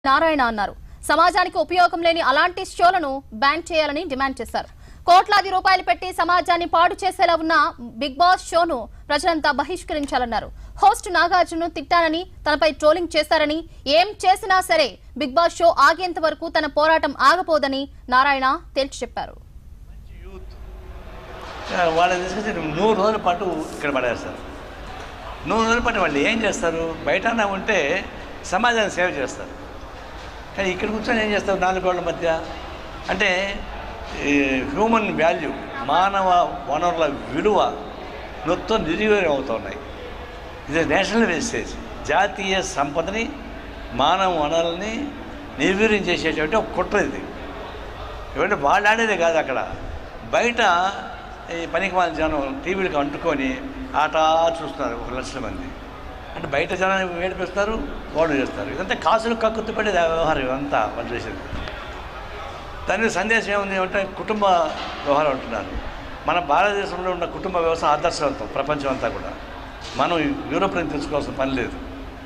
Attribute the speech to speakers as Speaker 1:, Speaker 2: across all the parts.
Speaker 1: నారాయణ అన్నారు. సమాజానికి ఉపయోగం లేని అలాంటి షోలను బ్యాన్ చేయాలని డిమాండ్ చేశారు. కోట్లాది రూపాయలు పెట్టి సమాజాన్ని పాడు చేసేలా ఉన్న బిగ్ బాస్ షోను ప్రజలంతా బహిష్కరించాలన్నారు. హోస్ట్ నాగార్జునను తిట్టారని, తనపై ట్రోలింగ్ చేశారని, ఏం చేసినా సరే బిగ్ బాస్ షో ఆగేంత వరకు తన పోరాటం ఆగపోదని నారాయణ తేల్చి చెప్పారు.
Speaker 2: వాళ్ళని తీసుకొచ్చి 100 రోజుల పాటు ఇక్కడ పడేస్తారు. 100 రోజుల పాటు వాళ్ళు ఏం చేస్తారు? బయట ఉంటే సమాజాన్ని సేవ చేస్తారు, కానీ ఇక్కడ కూర్చొని ఏం చేస్తారు? 4 గోళ్ల మధ్య. అంటే హ్యూమన్ వాల్యూ, మానవ వనరుల విలువ మొత్తం నిర్వీర్యం అవుతున్నాయి. ఇది నేషనల్ వేస్టేజ్. జాతీయ సంపదని, మానవ వనరులని నిర్వీర్యం చేసేటువంటి ఒక కుట్ర ఇది. ఎందుకంటే వాళ్ళు ఆడేదే కాదు, అక్కడ బయట ఈ పనికిమాలిన జనం టీవీలకు అంటుకొని ఆట చూస్తున్నారు 1 లక్షల మంది. అంటే బయట జనాన్ని ఏడిపిస్తారు, గోడ చేస్తారు. ఇదంతా కాసులు కక్కుతుపడే వ్యవహారం ఇదంతా వాళ్ళు చేసేది. దాని సందేశం ఏముంది అంటే కుటుంబ వ్యవహారం అంటున్నారు. మన భారతదేశంలో ఉన్న కుటుంబ వ్యవస్థ ఆదర్శవంతం ప్రపంచం అంతా కూడా. మనం యూరోప్ నుంచి తెచ్చుకోవాల్సిన పని లేదు,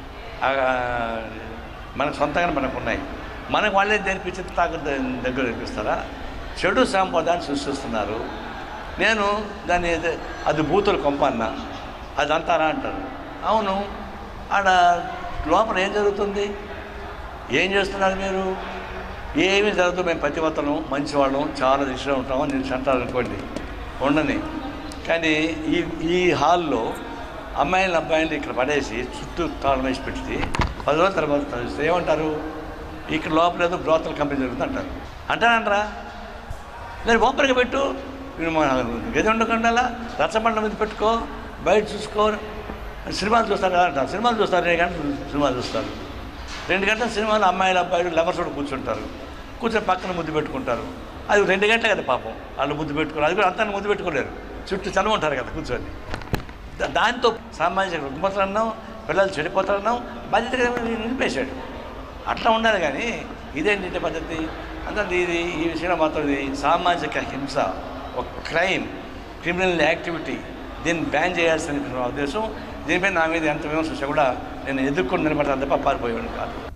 Speaker 2: మనకు సొంతంగానే మనకు ఉన్నాయి. మనకు వాళ్ళే నేర్పించి దగ్గర నేర్పిస్తారా? చెడు సాంప్రదాయాన్ని సృష్టిస్తున్నారు. నేను దాన్ని అది బూతులు కొంప అన్నా, అది అంటారా అంటారు. అవును, ఆడ లోపల ఏం జరుగుతుంది? ఏం చేస్తున్నారు మీరు? ఏమీ జరుగుతుంది. మేము పతివతలం, మంచివాళ్ళం, చాలా దిశలో ఉంటాము నేను అంటారు అనుకోండి, ఉండని. కానీ ఈ హాల్లో అమ్మాయిలు అబ్బాయిలు ఇక్కడ పడేసి చుట్టూ తాళం వేసి పెట్టి 10 రోజుల తర్వాత ఏమంటారు? ఇక్కడ లోపల ఏదో బ్రోతల కంపెనీ జరుగుతుంది అంటారు. అంటారా? నేను ఓపెన్గా పెట్టు, గది ఉండకుండా రచ్చబండ మీద పెట్టుకో, బయట చూసుకో, సినిమాలు చూస్తారు కదా అంటారు. సినిమాలు చూస్తారు, 2 గంటలు సినిమాలు చూస్తారు. 2 గంటల సినిమాలు అమ్మాయిలు అబ్బాయిలు లవర్స్ కూడా కూర్చుంటారు, కూర్చొని పక్కన ముద్దు పెట్టుకుంటారు. అది 2 గంటలే కదా పాపం, వాళ్ళు ముద్దు పెట్టుకోరు. అది కూడా అంతా ముద్దు పెట్టుకోలేరు, చుట్టూ చనువు ఉంటారు కదా కూర్చొని. దాంతో సామాజిక రుగ్మతలన్నాం, పిల్లలు చెడిపోతారన్నాం, బాధ్యతగా నిలిపేశాడు. అట్లా ఉండాలి. కానీ ఇదేంటి పద్ధతి? అందుకే ఈ విషయంలో మాత్రం ఇది సామాజిక హింస, ఒక క్రైమ్, క్రిమినల్ యాక్టివిటీ. దీన్ని బ్యాన్ చేయాల్సిన ఉద్దేశం. దీనిపై నా మీద ఎంత విమర్శ కూడా నేను ఎదుర్కొని నిలబడతాను తప్ప పారిపోయేవాడిని కాదు.